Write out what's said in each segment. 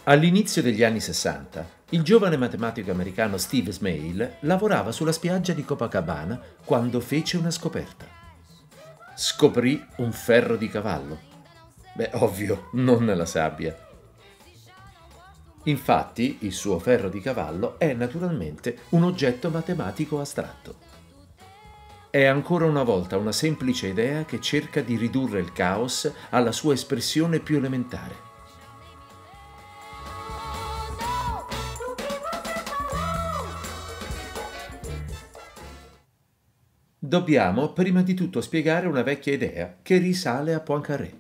All'inizio degli anni 60, il giovane matematico americano Steve Smale lavorava sulla spiaggia di Copacabana quando fece una scoperta. Scoprì un ferro di cavallo. Beh, ovvio, non nella sabbia. Infatti, il suo ferro di cavallo è naturalmente un oggetto matematico astratto. È ancora una volta una semplice idea che cerca di ridurre il caos alla sua espressione più elementare. Dobbiamo prima di tutto spiegare una vecchia idea che risale a Poincaré.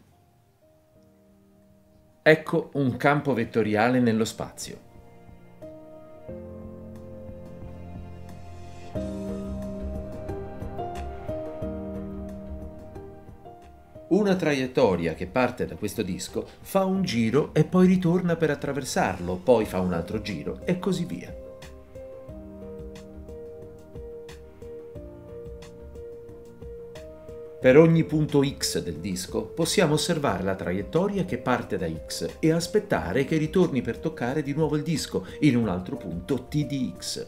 Ecco un campo vettoriale nello spazio. Una traiettoria che parte da questo disco fa un giro e poi ritorna per attraversarlo, poi fa un altro giro e così via. Per ogni punto x del disco possiamo osservare la traiettoria che parte da x e aspettare che ritorni per toccare di nuovo il disco in un altro punto t di x.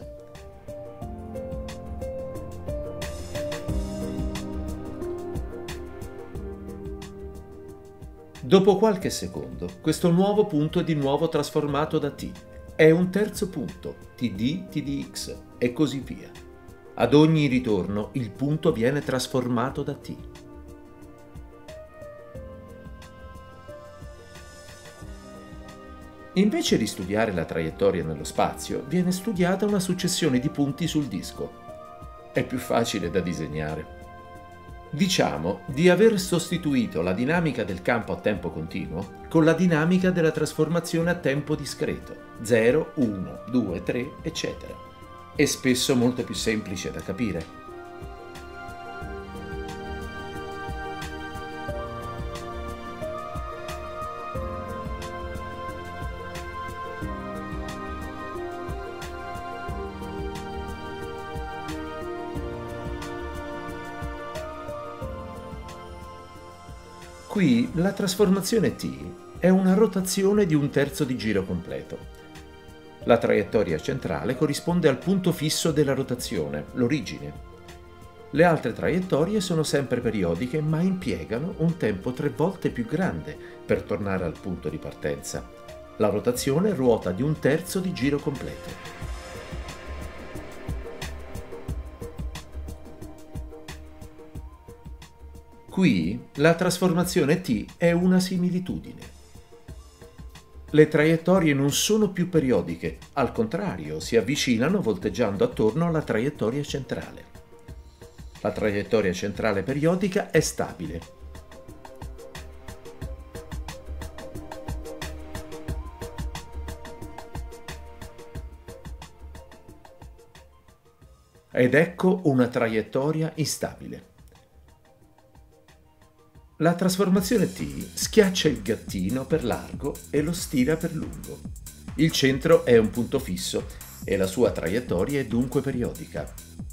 Dopo qualche secondo, questo nuovo punto è di nuovo trasformato da t. È un terzo punto, t di x, e così via. Ad ogni ritorno il punto viene trasformato da t. Invece di studiare la traiettoria nello spazio, viene studiata una successione di punti sul disco. È più facile da disegnare. Diciamo di aver sostituito la dinamica del campo a tempo continuo con la dinamica della trasformazione a tempo discreto, 0, 1, 2, 3, eccetera. È spesso molto più semplice da capire. Qui la trasformazione t è una rotazione di un terzo di giro completo. La traiettoria centrale corrisponde al punto fisso della rotazione, l'origine. Le altre traiettorie sono sempre periodiche ma impiegano un tempo 3 volte più grande per tornare al punto di partenza. La rotazione ruota di un terzo di giro completo. Qui la trasformazione t è una similitudine. Le traiettorie non sono più periodiche, al contrario, si avvicinano volteggiando attorno alla traiettoria centrale. La traiettoria centrale periodica è stabile. Ed ecco una traiettoria instabile. La trasformazione t schiaccia il gattino per largo e lo stira per lungo. Il centro è un punto fisso e la sua traiettoria è dunque periodica.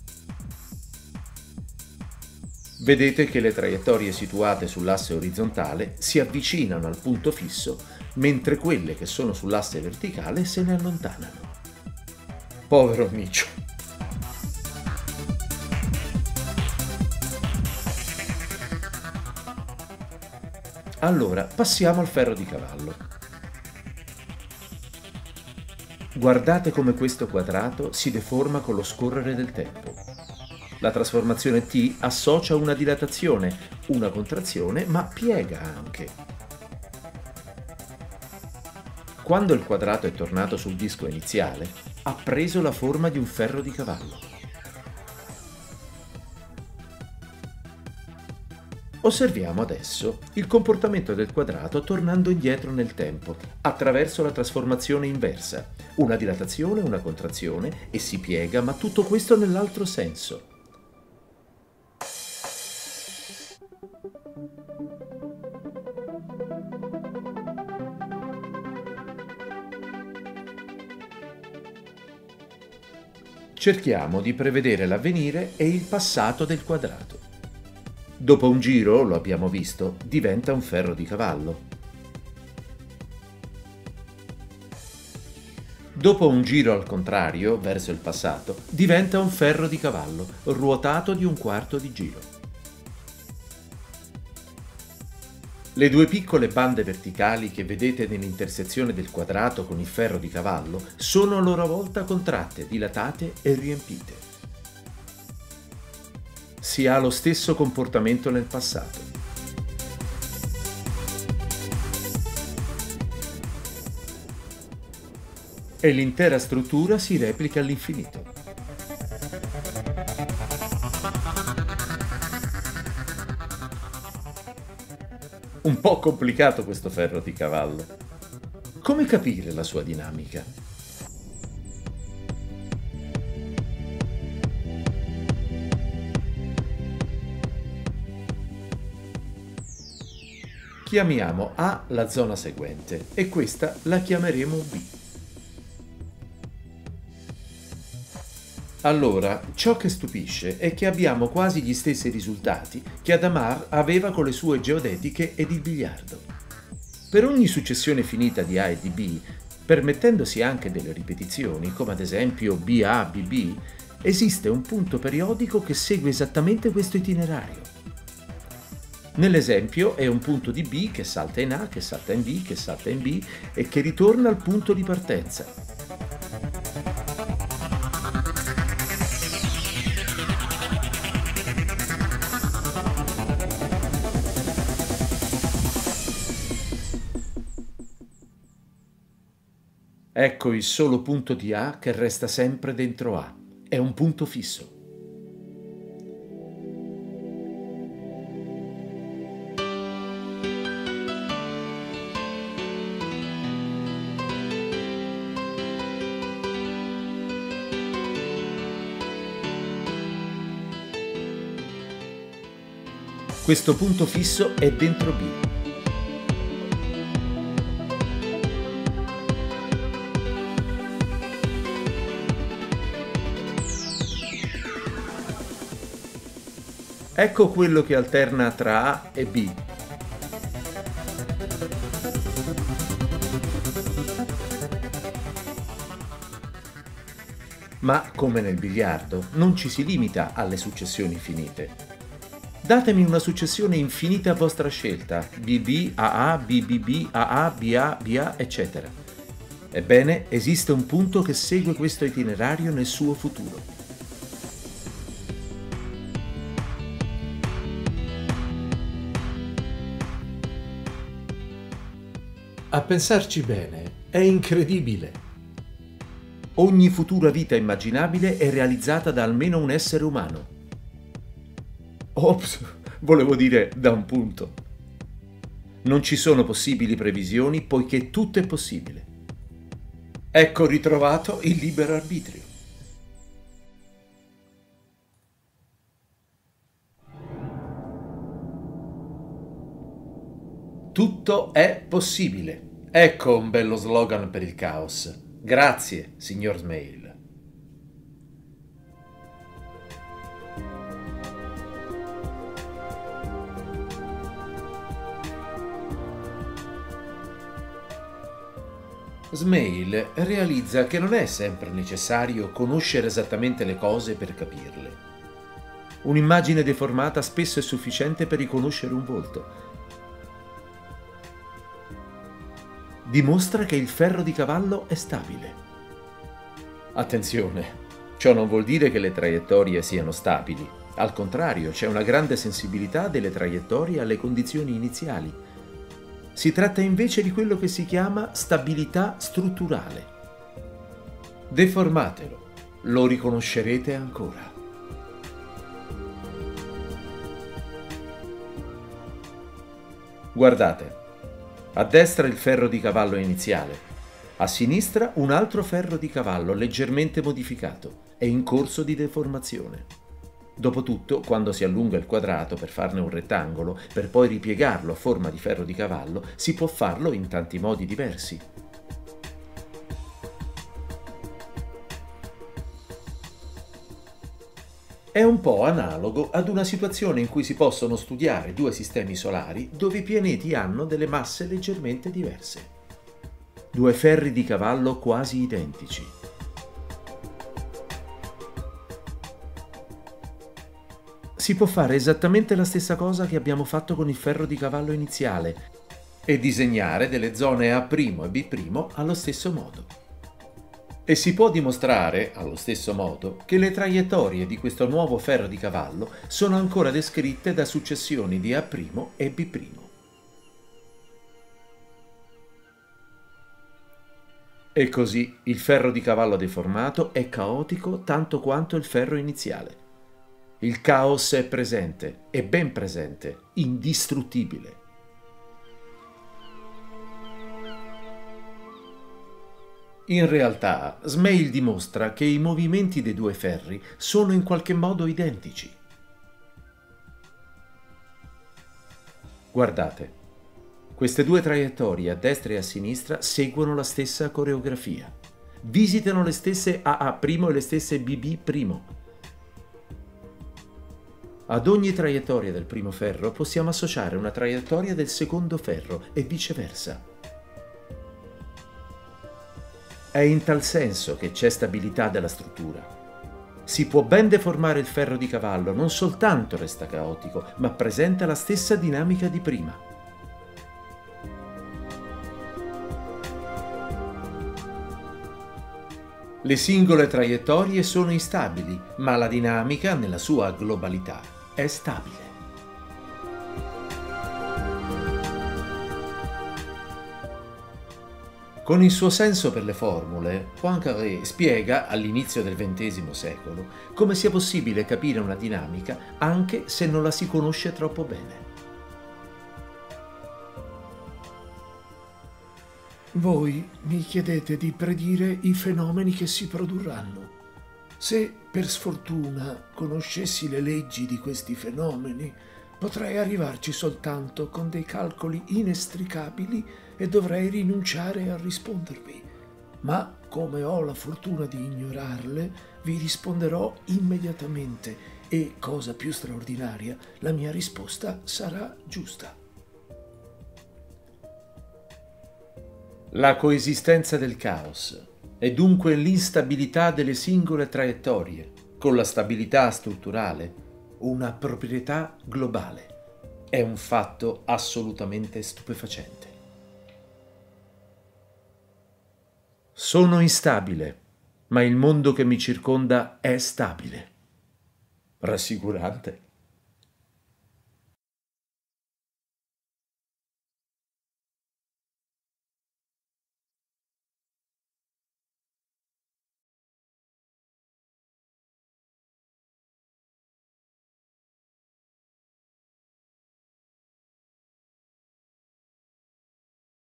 Vedete che le traiettorie situate sull'asse orizzontale si avvicinano al punto fisso, mentre quelle che sono sull'asse verticale se ne allontanano. Povero Micio! Allora, passiamo al ferro di cavallo. Guardate come questo quadrato si deforma con lo scorrere del tempo. La trasformazione t associa una dilatazione, una contrazione, ma piega anche. Quando il quadrato è tornato sul disco iniziale, ha preso la forma di un ferro di cavallo. Osserviamo adesso il comportamento del quadrato tornando indietro nel tempo, attraverso la trasformazione inversa, una dilatazione, una contrazione e si piega, ma tutto questo nell'altro senso. Cerchiamo di prevedere l'avvenire e il passato del quadrato. Dopo un giro, lo abbiamo visto, diventa un ferro di cavallo. Dopo un giro al contrario, verso il passato, diventa un ferro di cavallo, ruotato di un quarto di giro. Le due piccole bande verticali che vedete nell'intersezione del quadrato con il ferro di cavallo sono a loro volta contratte, dilatate e riempite. Si ha lo stesso comportamento nel passato. E l'intera struttura si replica all'infinito. Un po' complicato questo ferro di cavallo. Come capire la sua dinamica? Chiamiamo A la zona seguente e questa la chiameremo B. Allora, ciò che stupisce è che abbiamo quasi gli stessi risultati che Hadamard aveva con le sue geodetiche ed il biliardo. Per ogni successione finita di A e di B, permettendosi anche delle ripetizioni, come ad esempio BA, BB, esiste un punto periodico che segue esattamente questo itinerario. Nell'esempio è un punto di B che salta in A, che salta in B, che salta in B e che ritorna al punto di partenza. Ecco il solo punto di A che resta sempre dentro A. È un punto fisso. Questo punto fisso è dentro B. Ecco quello che alterna tra A e B. Ma, come nel biliardo, non ci si limita alle successioni finite. Datemi una successione infinita a vostra scelta, BB, AA, BBB, AA, BA, BA, eccetera. Ebbene, esiste un punto che segue questo itinerario nel suo futuro. A pensarci bene, è incredibile. Ogni futura vita immaginabile è realizzata da almeno un essere umano. Ops, volevo dire da un punto. Non ci sono possibili previsioni poiché tutto è possibile. Ecco ritrovato il libero arbitrio. Tutto è possibile. Ecco un bello slogan per il caos. Grazie, signor Smail. Smail realizza che non è sempre necessario conoscere esattamente le cose per capirle. Un'immagine deformata spesso è sufficiente per riconoscere un volto. Dimostra che il ferro di cavallo è stabile. Attenzione, ciò non vuol dire che le traiettorie siano stabili. Al contrario, c'è una grande sensibilità delle traiettorie alle condizioni iniziali. Si tratta invece di quello che si chiama stabilità strutturale. Deformatelo, lo riconoscerete ancora. Guardate. A destra il ferro di cavallo iniziale, a sinistra un altro ferro di cavallo leggermente modificato, è in corso di deformazione. Dopotutto, quando si allunga il quadrato per farne un rettangolo, per poi ripiegarlo a forma di ferro di cavallo, si può farlo in tanti modi diversi. È un po' analogo ad una situazione in cui si possono studiare due sistemi solari dove i pianeti hanno delle masse leggermente diverse. Due ferri di cavallo quasi identici. Si può fare esattamente la stessa cosa che abbiamo fatto con il ferro di cavallo iniziale e disegnare delle zone A' e B' allo stesso modo. E si può dimostrare, allo stesso modo, che le traiettorie di questo nuovo ferro di cavallo sono ancora descritte da successioni di A' e B'. E così il ferro di cavallo deformato è caotico tanto quanto il ferro iniziale. Il caos è presente, è ben presente, indistruttibile. In realtà, Smail dimostra che i movimenti dei due ferri sono in qualche modo identici. Guardate, queste due traiettorie a destra e a sinistra seguono la stessa coreografia. Visitano le stesse AA' e le stesse BB'. Ad ogni traiettoria del primo ferro possiamo associare una traiettoria del secondo ferro e viceversa. È in tal senso che c'è stabilità della struttura. Si può ben deformare il ferro di cavallo, non soltanto resta caotico, ma presenta la stessa dinamica di prima. Le singole traiettorie sono instabili, ma la dinamica, nella sua globalità, è stabile. Con il suo senso per le formule, Poincaré spiega, all'inizio del XX secolo, come sia possibile capire una dinamica anche se non la si conosce troppo bene. Voi mi chiedete di predire i fenomeni che si produrranno. Se per sfortuna conoscessi le leggi di questi fenomeni, potrei arrivarci soltanto con dei calcoli inestricabili e dovrei rinunciare a rispondervi. Ma come ho la fortuna di ignorarle, vi risponderò immediatamente e, cosa più straordinaria, la mia risposta sarà giusta. La coesistenza del caos è dunque l'instabilità delle singole traiettorie, con la stabilità strutturale, una proprietà globale. È un fatto assolutamente stupefacente. Sono instabile, ma il mondo che mi circonda è stabile. Rassicurante.